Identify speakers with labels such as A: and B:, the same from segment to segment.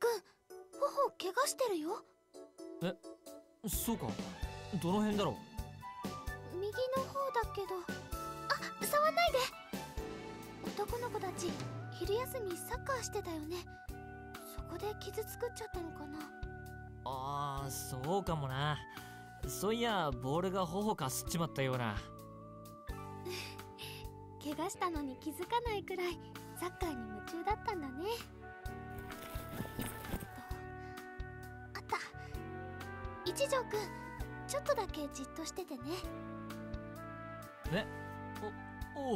A: くん、頬怪我してるよ。
B: え、そうか。どの辺だろ
A: う？右の方だけど。あ、触んないで。男の子たち昼休みサッカーしてたよね。そこで傷作っちゃったのかな。
B: ああ、そうかもな。そういやボールが頬かすっちまったような。
A: 怪我したのに気づかないくらいサッカーに夢中だったんだね。あった。一条くん、ちょっとだけじっとしててね。
B: え、おう。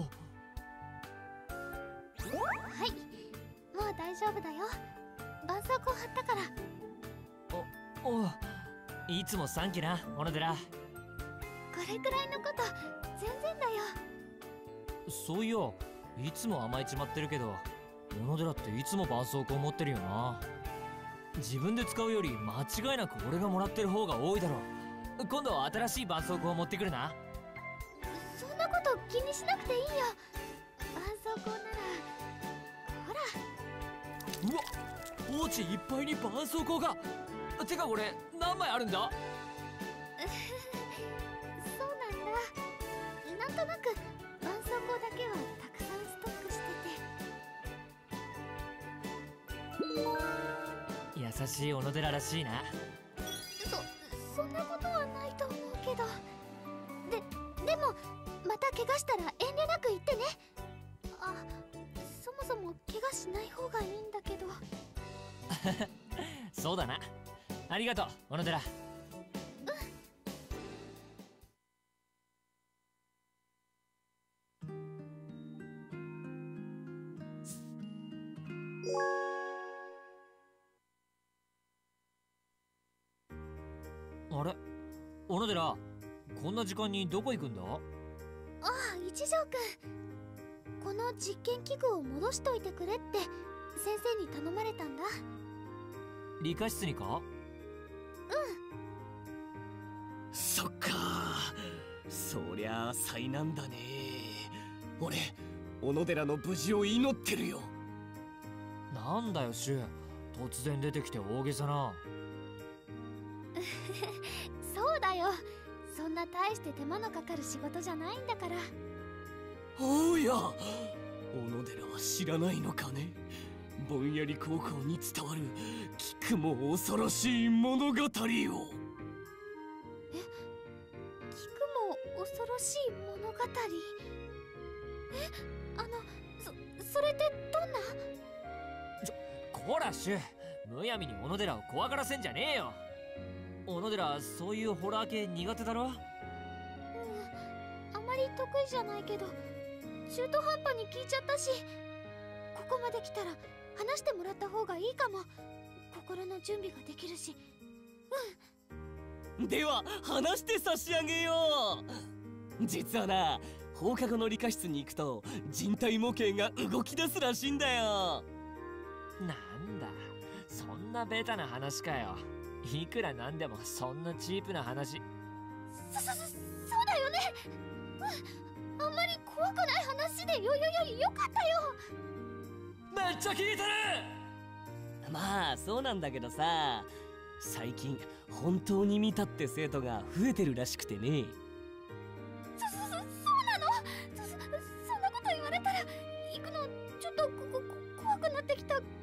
A: はい、もう大丈夫だよ。絆創膏貼ったから。
B: おう、いつもサンキュな、小野寺。
A: これくらいのこと全然だよ。
B: そういや、いつも甘えちまってるけど、小野寺っていつも絆創膏持ってるよな。自分で使うより間違いなく俺がもらってる方が多いだろ。今度は新しい絆創膏を持ってくるな。
A: そんなこと気にしなくていいよ。絆創膏ならほら。
B: うわ、ポーチいっぱいに絆創膏が。てかこれ何枚あるんだ？
A: そうなんだ。なんとなく絆創膏だけはたくさんストックしてて。
B: 優しい小野寺らしいな。
A: そんなことはないと思うけど。でもまた怪我したら遠慮なく言ってね。あ、そもそも怪我しない方がいいんだけど。
B: そうだな。ありがとう小野寺。あれ、小野寺、こんな時間にどこ行くんだ？
A: ああ、一条くん、この実験器具を戻しといてくれって先生に頼まれたんだ。
B: 理科室にか？
C: そっか、そりゃあ災難だね。俺小野寺の無事を祈ってるよ。
B: なんだよシュ、突然出てきて大げさな。
A: そうだよ、そんな大して手間のかかる仕事じゃないんだから。
C: おや、小野寺は知らないのかね。ぼんやり高校に伝わる菊も恐ろしい物語を。
A: 菊も恐ろしい物語。それってどんな？
B: こらシュ、むやみに小野寺を怖がらせんじゃねえよ。小野寺、そういうホラー系苦手だろ？
A: あまり得意じゃないけど、中途半端に聞いちゃったし、ここまで来たら話してもらった方がいいかも。心の準備ができるし。
C: では話して差し上げよう。実はな、放課後の理科室に行くと人体模型が動き出すらしいんだよ。
B: なんだ、そんなベタな話かよ。いくらなんでもそんなチープな話。
A: そうだよね。あんまり怖くない話でよかったよ。
B: めっちゃ聞いてる。
C: まあそうなんだけどさ、最近本当に見たって生徒が増えてるらしくてね。
A: そうなの？そんなこと言われたら行くのちょっと怖くなってきたかも。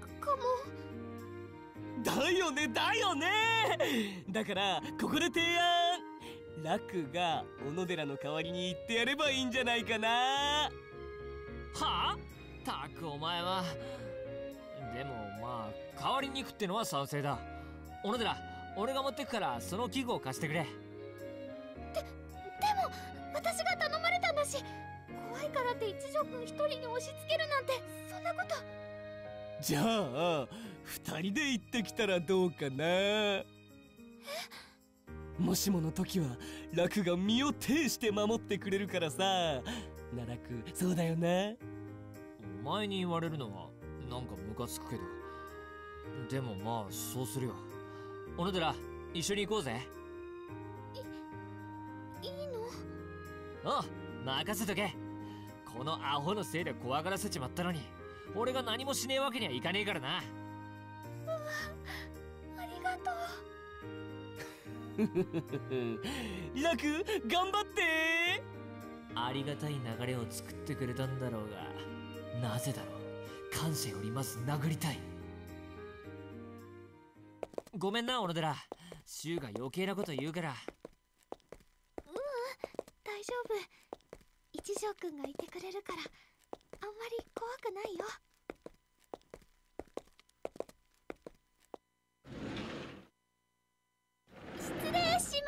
C: だよねだからここで提案。ラクが小野寺の代わりに行ってやればいいんじゃないかな。
B: はあ？たくお前は。でもまあ代わりに行くってのは賛成だ。小野寺、俺が持ってくからその器具を貸してくれ。でも
A: 私が頼まれたんだし、怖いからって一条くん一人に押し付けるなんて、そんなこと。
C: じゃあ二人で行ってきたらどうかな。もしもの時はラクが身を挺して守ってくれるからさ。な、ラク、そうだよな。
B: お前に言われるのはなんかムカつくけど、でもまあそうするよ。小野寺、一緒に行こうぜ。
A: いいの？
B: ああ、任せとけ。このアホのせいで怖がらせちまったのに、俺が何もしねえわけにはいかねえからな。
A: でありがとう。
C: リナ君頑張って。
B: ありがたい流れを作ってくれたんだろうが、なぜだろう。感謝よりまず殴りたい。ごめんな小野寺、シュウが余計なこと言うから。
A: 大丈夫。一条くんがいてくれるからあんまり怖くないよ。失礼します。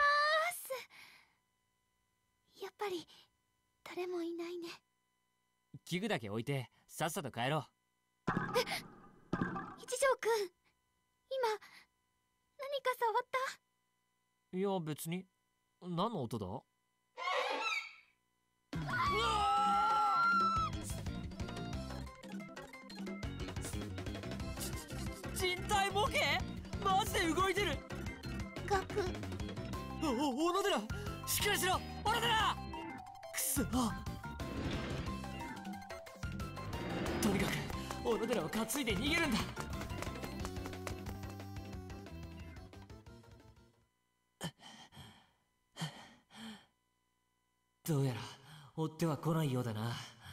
A: やっぱり誰もいないね。
B: 器具だけ置いてさっさと帰ろう。
A: 一条くん、今何か触った？
B: いや別に。何の音だ？人体模型？マジで動いてる。
A: ガク。
B: 小野寺、しっかりしろ小野寺。くそ。とにかく小野寺を担いで逃げるんだ。どうやら追っては来ないようだな。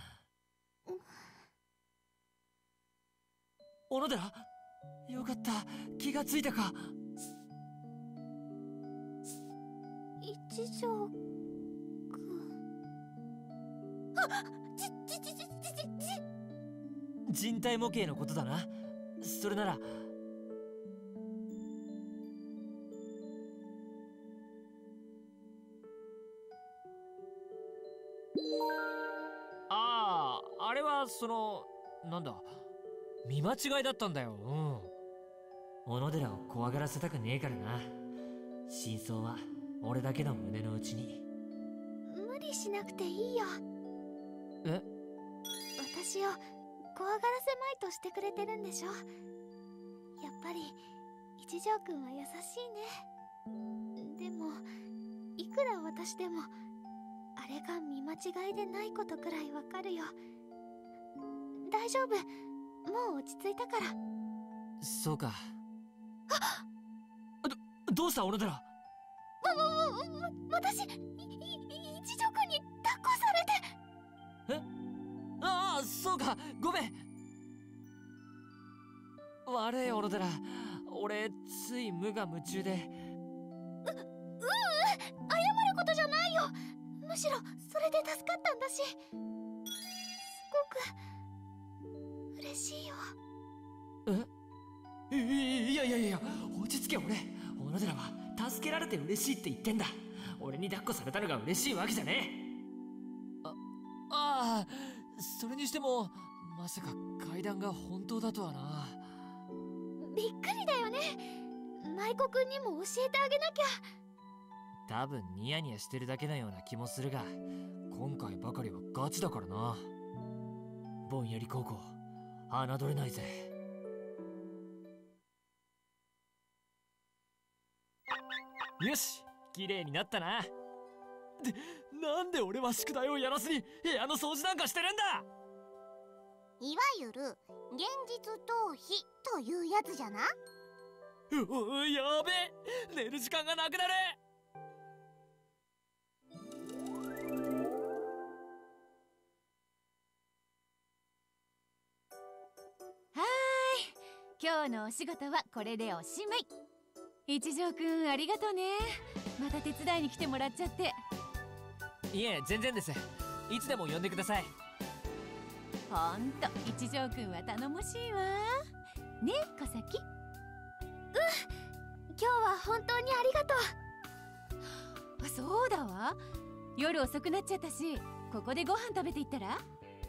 B: 小野寺、よかった、気がついたか。
A: 一条くん。あっ、
B: 人体模型のことだな。それならあれはなんだ、見間違いだったんだよ。小野寺を怖がらせたくねえからな。真相は俺だけの胸の内に。
A: 無理しなくていいよ。
B: え？
A: 私を怖がらせまいとしてくれてるんでしょ。やっぱり一条くんは優しいね。でもいくら私でもあれが見間違いでないことくらいわかるよ。大丈夫、もう落ち着いたから。
B: そうか。どうした小野寺。
A: 私一条くんに抱っこされて。
B: え？ああ、そうか、ごめん。悪い小野寺、俺つい無我夢中で。
A: 謝ることじゃないよ。むしろそれで助かったんだし、すごく嬉しいよ。
B: いや、落ち着け。俺、小野寺は助けられて嬉しいって言ってんだ。俺に抱っこされたのが嬉しいわけじゃねえ。それにしてもまさか階段が本当だとはな。
A: びっくりだよね。舞子くんにも教えてあげなきゃ。
B: 多分ニヤニヤしてるだけのような気もするが、今回ばかりはガチだからな。ぼんやり高校侮れないぜ。よし、綺麗になったな。なんで俺は宿題をやらずに部屋の掃除なんかしてるんだ。
D: いわゆる現実逃避というやつじゃな。
B: やべえ、寝る時間がなくなる。
E: 今日のお仕事はこれでおしまい。一条くんありがとね。また手伝いに来てもらっちゃって。
B: いえ、全然です。いつでも呼んでください。
E: ほんと一条くんは頼もしいわね。小崎。
A: 今日は本当にありがとう。
E: そうだわ、夜遅くなっちゃったし、ここでご飯食べていったら。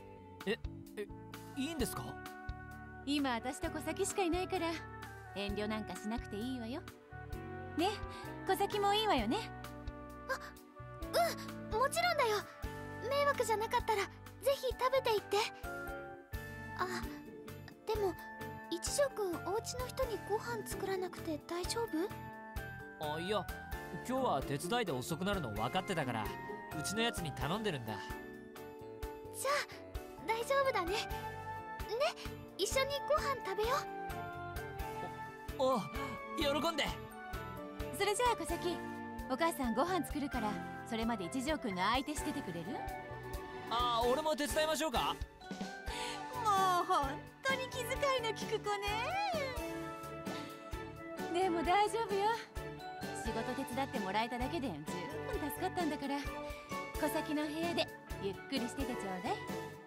B: いいんですか？
E: 今私と小崎しかいないから遠慮なんかしなくていいわよね。小崎もいいわよね。
A: もちろんだよ。迷惑じゃなかったらぜひ食べていって。でも一条くんお家の人にご飯作らなくて大丈夫？
B: いや、今日は手伝いで遅くなるの分かってたから、うちのやつに頼んでるんだ。
A: じゃあ大丈夫だね。ね、一緒にご飯食べよ
B: お、喜んで。
E: それじゃあ小崎、お母さんご飯作るから、それまで一条くんの相手しててくれる？
B: ああ、俺も手伝いましょうか。
E: もう本当に気遣いの利く子ね。でも大丈夫よ。仕事手伝ってもらえただけで十分助かったんだから、小崎の部屋でゆっくりしててちょうだい。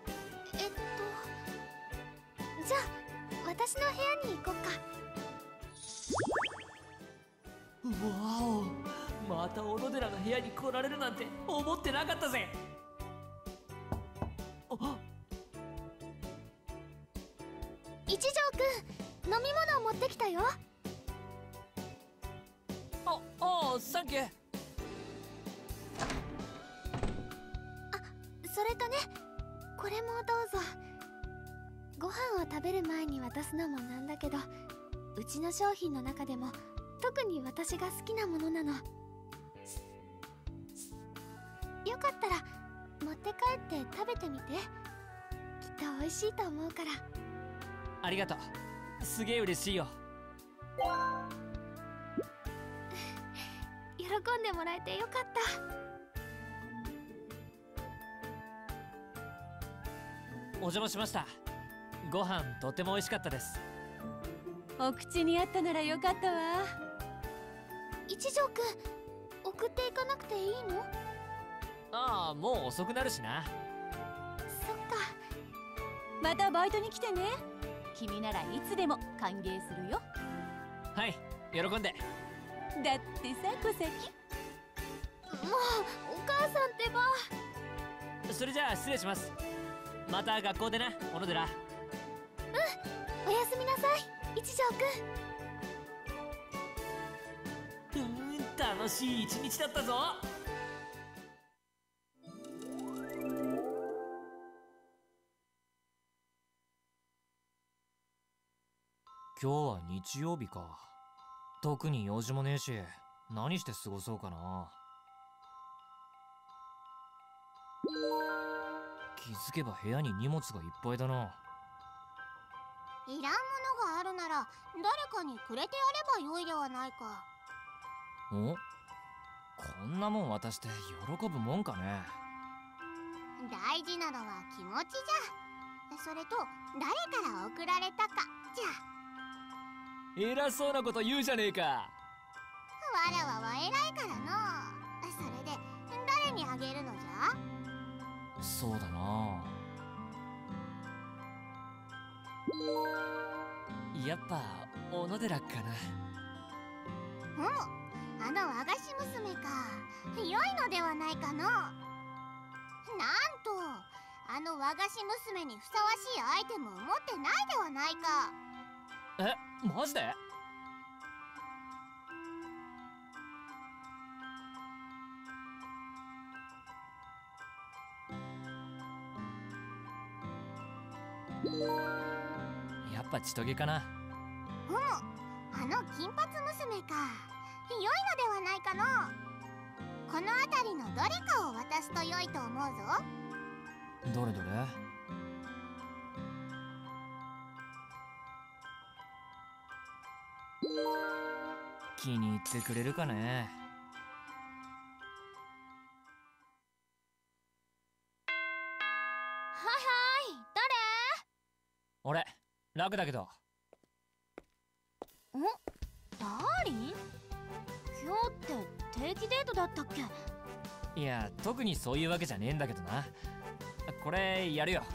A: じゃあ私の部屋に行こっか。
B: わお、また小野寺の部屋に来られるなんて思ってなかったぜ。
A: 一条くん、飲み物を持ってきたよ。
B: ああ、サンキュー。
A: それとね、これもどうぞ。ご飯を食べる前に渡すのもなんだけど、うちの商品の中でも特に私が好きなものなの。よかったら持って帰って食べてみて。きっと美味しいと思うから。
B: ありがとう、すげえ嬉しいよ。
A: 喜んでもらえてよかった。
B: お邪魔しました。ご飯とても美味しかったです。
E: お口に合ったならよかったわ。
A: 一条くん、送っていかなくていいの？
B: ああ、もう遅くなるしな。
A: そっか。
E: またバイトに来てね。君ならいつでも歓迎するよ。
B: はい、喜んで。
E: だってさ小崎、
A: もうお母さんってば。
B: それじゃあ失礼します。また学校でな、小野寺。
A: おやすみなさい、一条くん。
B: 楽しい一日だったぞ。今日は日曜日か。特に用事もねえし、何して過ごそうかな。気づけば部屋に荷物がいっぱいだな。
D: いらんものがあるなら誰かにくれてやればよいではないか。
B: お、こんなもん渡して喜ぶもんかね。
D: 大事なのは気持ちじゃ。それと誰から送られたかじゃ。
B: 偉そうなこと言うじゃねえか。
D: わらわは偉いからの。それで誰にあげるのじゃ。
B: そうだな。やっぱ小野寺かな。
D: あの和菓子娘か。良いのではないかの。なんとあの和菓子娘にふさわしいアイテムを持ってないではないか。
B: え、マジで？やっぱ千棘かな。
D: あの金髪娘か。良いのではないかの。この辺りのどれかを渡すと良いと思うぞ。
B: どれどれ？気に入ってくれるかね。
A: はいはい、誰？
B: 俺、楽だけど。
A: ダーリン？今日って定期デートだったっけ？
B: いや、特にそういうわけじゃねえんだけどな。これやるよ。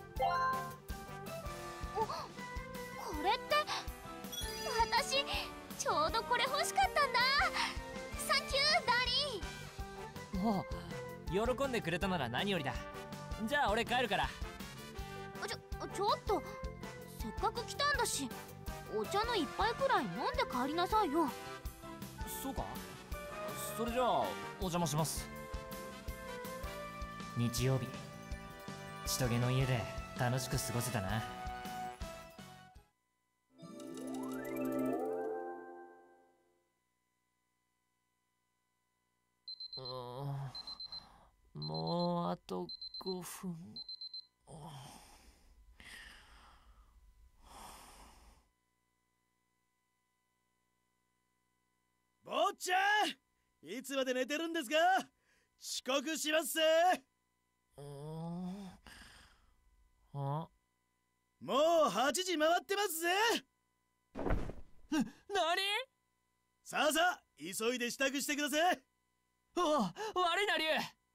A: これって私ちょうどこれ欲しかったんだ。サンキューダーリン。
B: もう喜んでくれたなら何よりだ。じゃあ俺帰るから。
A: ちょっと、せっかく来たんだしお茶の一杯くらい飲んで帰りなさいよ。
B: そうか。それじゃあお邪魔します。日曜日、千棘の家で楽しく過ごせたな。もうあと5分。
F: っちゃん、いつまで寝てるんですか？遅刻しますぜ。
B: あ、
F: もう8時回ってますぜ。
B: なに？
F: さあさあ、急いで支度してください。
B: 悪いな、竜。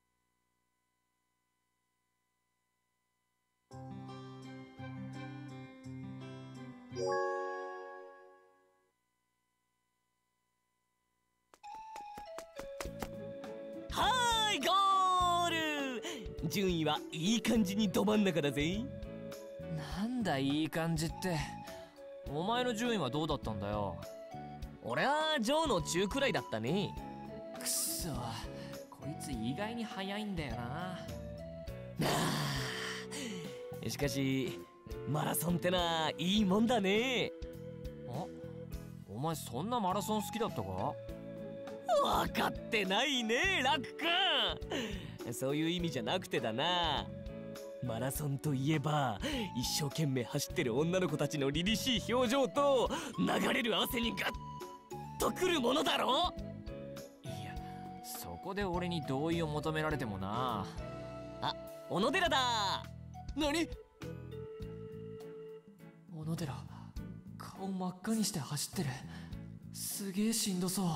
C: はーい、ゴール。順位はいい感じにど真ん中だぜ。
B: なんだいい感じって。お前の順位はどうだったんだよ。
C: 俺はジョーの中くらいだったね。
B: くっそ、こいつ意外に早いんだよな。
C: しかしマラソンってないいもんだね。
B: あ、お前そんなマラソン好きだったか？
C: 分かってないね、ラック君。そういう意味じゃなくてだな。マラソンといえば一生懸命走ってる女の子たちの凛々しい表情と流れる汗にガッとくるものだろ。
B: いや、そこで俺に同意を求められてもな。
C: あ、小野寺だ。
B: 何？小野寺、顔真っ赤にして走ってる。すげえしんどそう。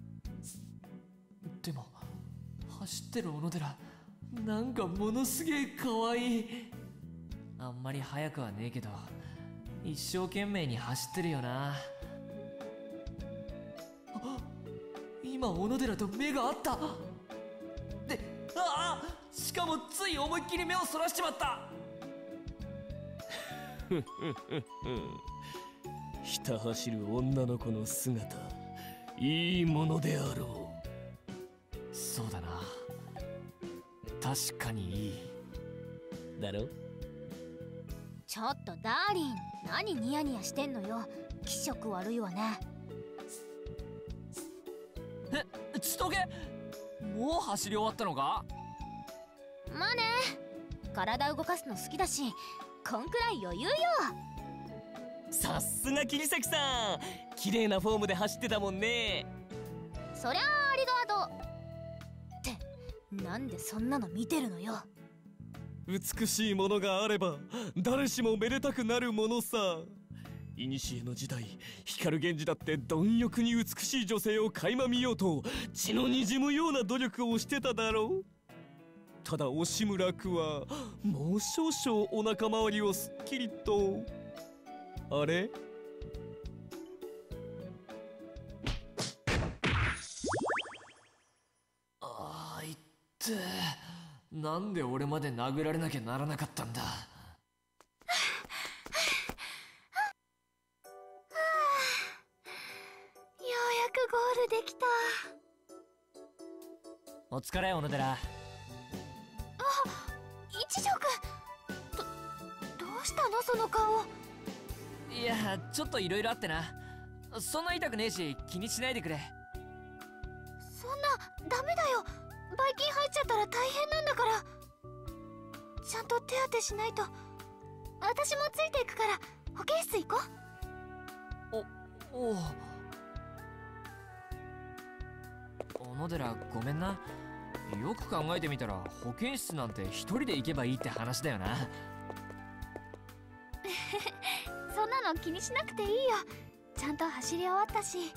B: でも走ってる小野寺、なんかものすげえ可愛い。あんまり速くはねえけど一生懸命に走ってるよな。あ、今小野寺と目が合った。で、しかもつい思いっきり目をそらしちまった。
C: ひた走る女の子の姿、いいものであろう。
B: そうだな、確かにいい
C: だろ。
D: ちょっとダーリン、何ニヤニヤしてんのよ。気色悪いわね。
B: ちとげ、もう走り終わったのか？
D: まあね、体動かすの好きだし、こんくらい余裕よ。
C: さすが桐崎さん、綺麗なフォームで走ってたもんね。
D: そりゃありがとうって、なんでそんなの見てるのよ。
C: 美しいものがあれば誰しもめでたくなるものさ。古の時代、光源氏だって貪欲に美しい女性を垣間見ようと血のにじむような努力をしてただろう。ただ押村区はもう少々お腹周りをすっきりと。あれ？
B: あいってなんで俺まで殴られなきゃならなかったんだ。
A: ようやくゴールできた。
B: お疲れ、小野寺。
A: 一条くん、どうしたのその顔。
B: いや、ちょっといろいろあってな。そんな痛くねえし気にしないでくれ。
A: そんなダメだよ。ばい菌入っちゃったら大変なんだから。ちゃんと手当てしないと。私もついていくから保健室行こう。
B: おう。小野寺、ごめんな。よく考えてみたら保健室なんて一人で行けばいいって話だよな。
A: そんなの気にしなくていいよ。ちゃんと走り終わったし。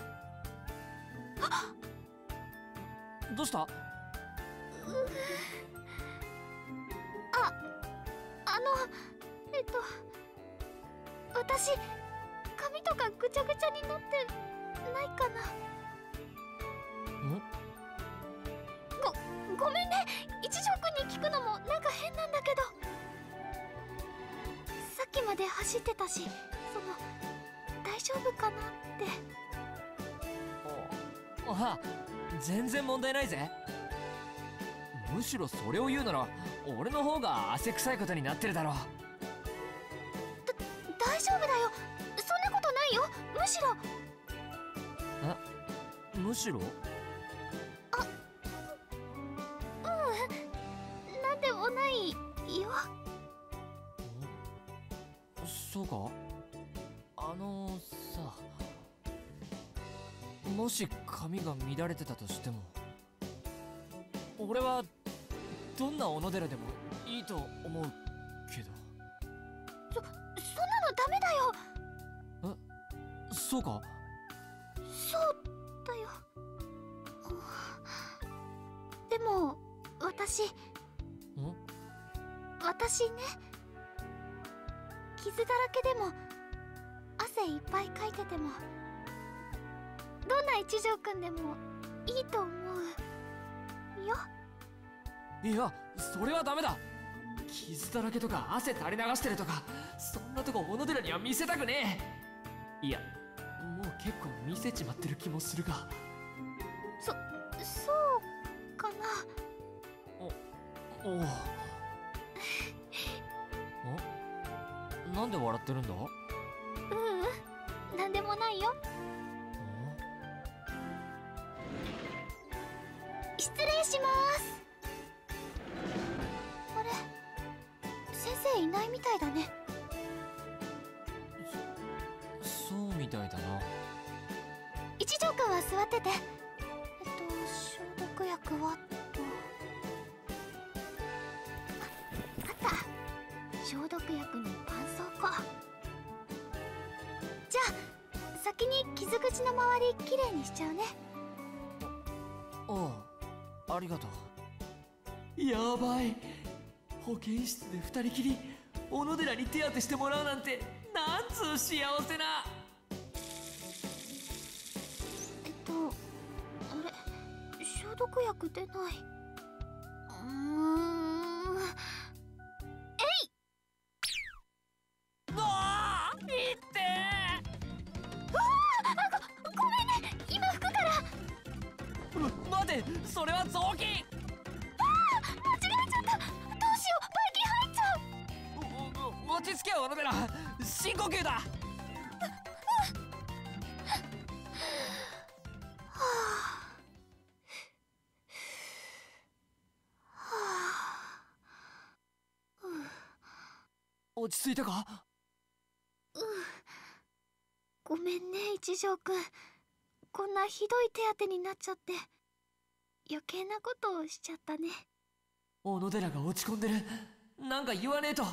B: どうした？
A: 私髪とかぐちゃぐちゃになってないかな。ごめんね。一条くんに聞くのもなんか変なんだけど。さっきまで走ってたし、大丈夫かなって。
B: 全然問題ないぜ。むしろそれを言うなら俺の方が汗臭いことになってるだろう。
A: 大丈夫だよ。そんなことないよ。むしろ。
B: むしろ？
A: なんでもないよ。
B: そうか？さ、 もし髪が乱れてたとしても、俺はどんな小野寺でもいいと思うけど。
A: そんなのダメだよ。
B: そうか？
A: そうだよ。でも私ね、傷だらけでも汗いっぱいかいててもどんな一条くんでもいいと思うよ。
B: いや、それはダメだ。傷だらけとか汗垂れ流してるとか、そんなとこ小野寺には見せたくねえ。いや、もう結構見せちまってる気もするが。
A: そうかな。
B: おなんで笑ってるんだ？
A: なんでもないよ。失礼します。あれ、先生いないみたいだね。
B: そうみたいだな。
A: 一条くんは座ってて。消毒薬はと。あった。消毒薬に絆創膏。じゃあ先に傷口の周りきれいにしちゃうね。
B: ありがとう。やばい、保健室で二人きり小野寺に手当てしてもらうなんて、なんつう幸せな。
A: あれ、消毒薬出ない。
B: 待て、それは雑巾。
A: 間違えちゃった。どうしよう、ばい菌入っちゃう。
B: 落ち着けよ小野寺、深呼吸だ。落ち着いたか？
A: ごめんね一条くん、こんなひどい手当てになっちゃって余計なことをしちゃったね。
B: 小野寺が落ち込んでる。なんか言わねえと。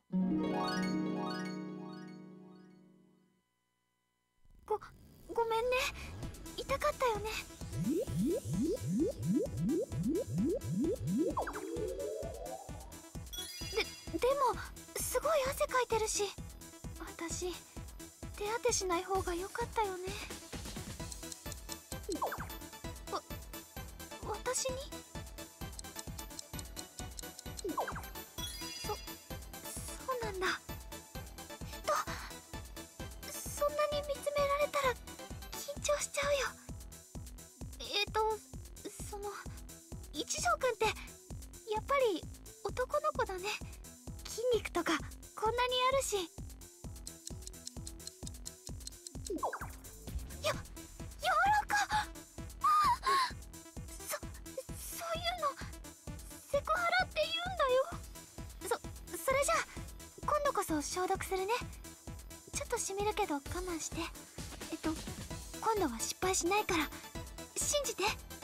A: ごめんね、痛かったよね。でもすごい汗かいてるし、私手当てしない方が良かったよね。私に？そうなんだ。そんなに見つめられたら緊張しちゃうよ。一条くんってやっぱり男の子だね。筋肉とかこんなにあるし。やわらか。そういうのセクハラって言うんだよ。それじゃあ今度こそ消毒するね。ちょっとしみるけど我慢して。今度は失敗しないから信じて。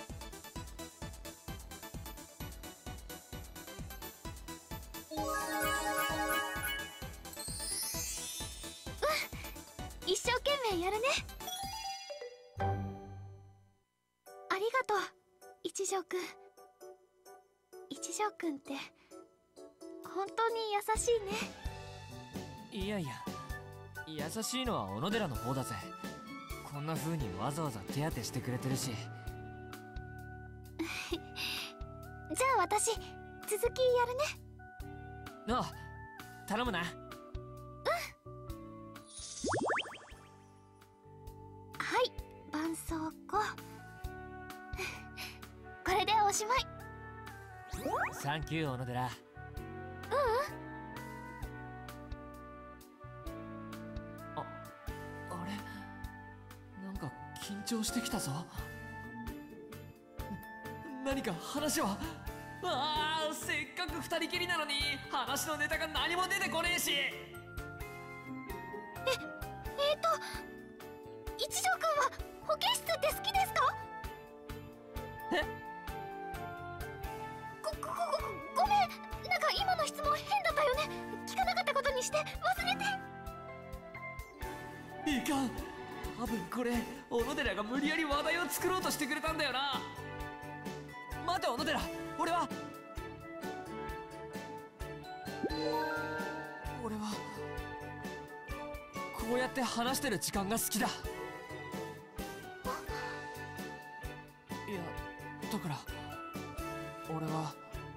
A: 一生懸命やるね。ありがとう一条くん。一条くんって本当に優しいね。
B: いやいや、優しいのは小野寺の方だぜ。こんな風にわざわざ手当てしてくれてるし。
A: じゃあ私続きやるね。
B: ああ、頼むな。
A: はい、絆創膏。これでおしまい。
B: サンキュー小野寺。あれ、なんか緊張してきたぞ。何か話は？せっかく二人きりなのに話のネタが何も出てこねえし。
A: 一条くんは保健室って好きだごめん、なんか今の質問変だったよね。聞かなかったことにして忘れて。
C: いかん、多分これ小野寺が無理やり話題を作ろうとしてくれたんだよな。待て小野寺、俺はこうやって話してる時間が好きだ。いやだから俺は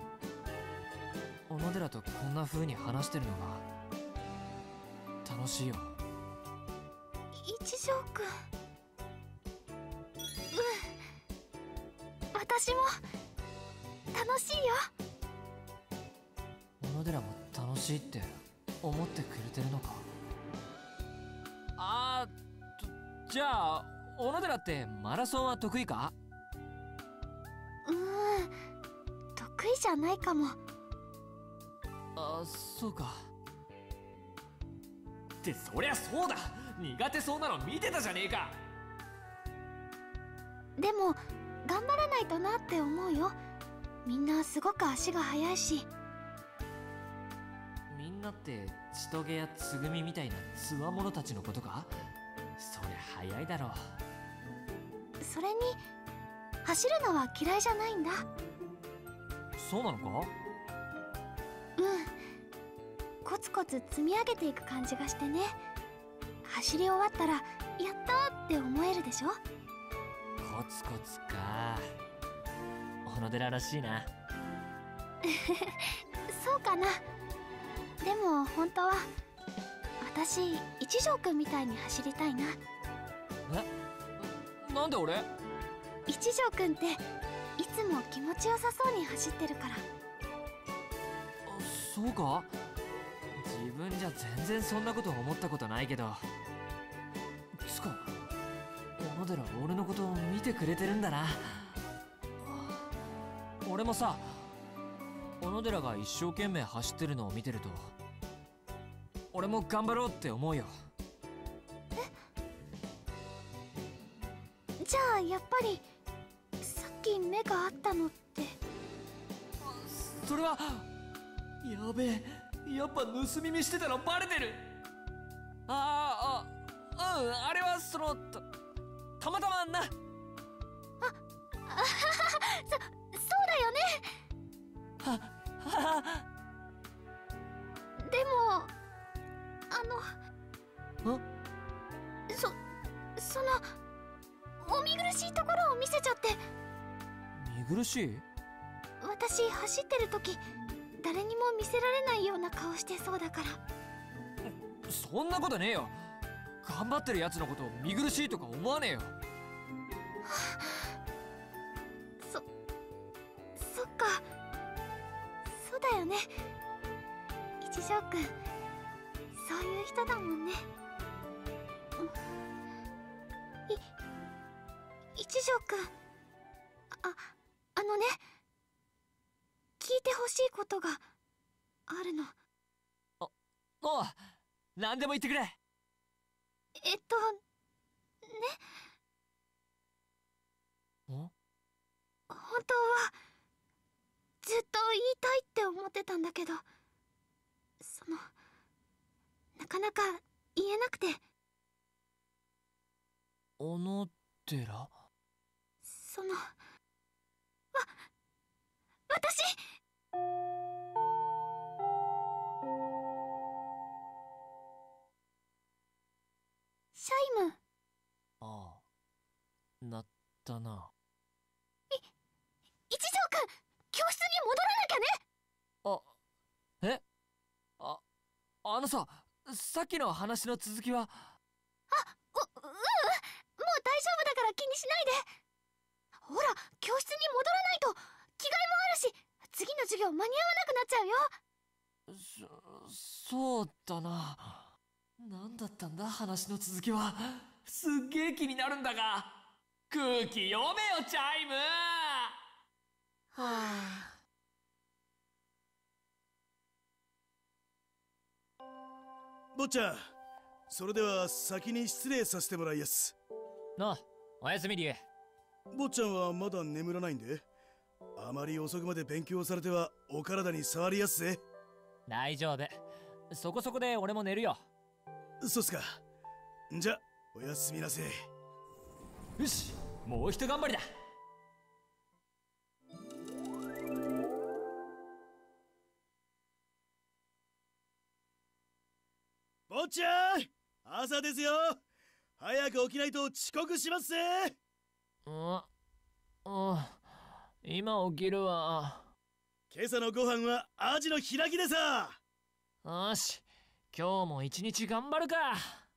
C: 小野寺とこんな風に話してるのが楽しいよ。
A: 一条くん、私も楽しいよ。
C: 小野寺も楽しいって思ってくれてるのか。じゃあ小野寺ってマラソンは得意か？
A: 得意じゃないかも。
C: あ、そうか。ってそりゃそうだ、苦手そうなの見てたじゃねえか。
A: でも頑張らないとなって思うよ。みんなすごく足が速いし。
C: みんなって千棘やつぐみみたいなつわものたちのことか？そりゃ速いだろう。
A: それに走るのは嫌いじゃないんだ。
C: そうなのか？
A: コツコツ積み上げていく感じがしてね。走り終わったらやったーって思えるでしょ。
C: コツコツか。小野寺らしいな。
A: そうかな。でも本当は私一条くんみたいに走りたいな。
C: え？なんで俺？
A: 一条くんっていつも気持ちよさそうに走ってるから。
C: そうか？自分じゃ全然そんなこと思ったことないけど、つか小野寺俺のことを見てくれてるんだな。俺もさ、小野寺が一生懸命走ってるのを見てると俺も頑張ろうって思うよ。
A: じゃあやっぱりさっき目があったのって。
C: それはやべえ、やっぱ盗み見してたのバレてる。あれはたまたまな。
A: そうだよね。でもそのお見苦しいところを見せちゃって。
C: 見苦しい？
A: 私走ってる時誰にも見せられないような顔してそうだから。
C: そんなことねえよ。頑張ってるやつのことを見苦しいとか思わねえよ。
A: そっか、そうだよね。一条くんそういう人だもんね。一条くん、あのね、聞いてほしいことがあるの。
C: おう、何でも言ってくれ。
A: ね、
C: ん？
A: 本当はずっと言いたいって思ってたんだけど、なかなか言えなくて。
C: 小野寺？
A: 私シャイム。
C: ああ、なったな。
A: 一条くん、教室に戻らなきゃね。
C: え？あのさ、さっきの話の続きは。
A: もう大丈夫だから気にしないで。ほら、教室に戻らないと着替えもあるし、次の授業間に合わなくなっちゃうよ。
C: そうだな。何だったんだ話の続きは。すっげえ気になるんだが。空気読めよチャイム。
F: 坊ちゃん、それでは先に失礼させてもらいやす。
B: なあ、おやすみりゅう。
F: 坊ちゃんはまだ眠らないんで？あまり遅くまで勉強されてはお体に触りやすぜ。
B: 大丈夫、そこそこで俺も寝るよ。
F: そうっすか。じゃおやすみなせ。
B: よし、もうひと頑張りだ。
F: 坊ちゃん、朝ですよ。早く起きないと遅刻しますぜ。
B: 今起きるわ。
F: 今朝のご飯はアジの開きでさ。
B: よし、今日も一日頑張るか。